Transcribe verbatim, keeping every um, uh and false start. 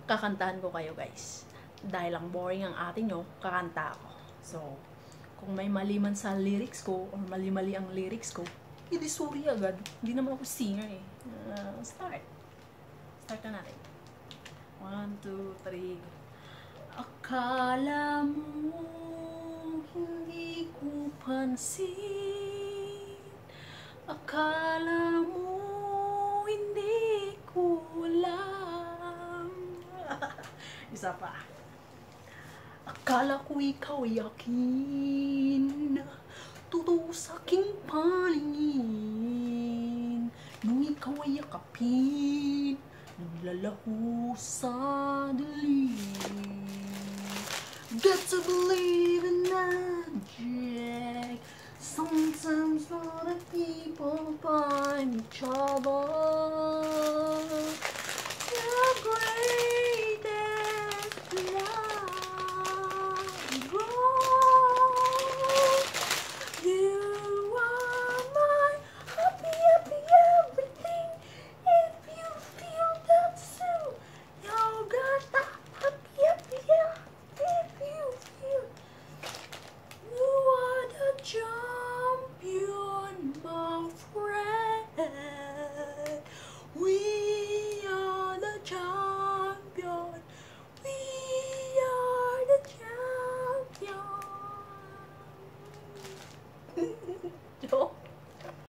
kakantahan ko kayo guys. Dahil lang boring ang atin nyo, kakanta ako. So, kung may mali man sa lyrics ko, or mali-mali ang lyrics ko, hindi sorry agad. Hindi naman ako singer eh. Uh, start. Start na natin. One, two, three, go. Akala mo hindi ko pansin, akala mo hindi ko alam. Isa pa. Akala ko ikaw ay akin, totoo sa aking paningin. Nung ikaw ay yakapin, naglalaho sa dilim. Got to believe in magic. Sometimes other people find each other.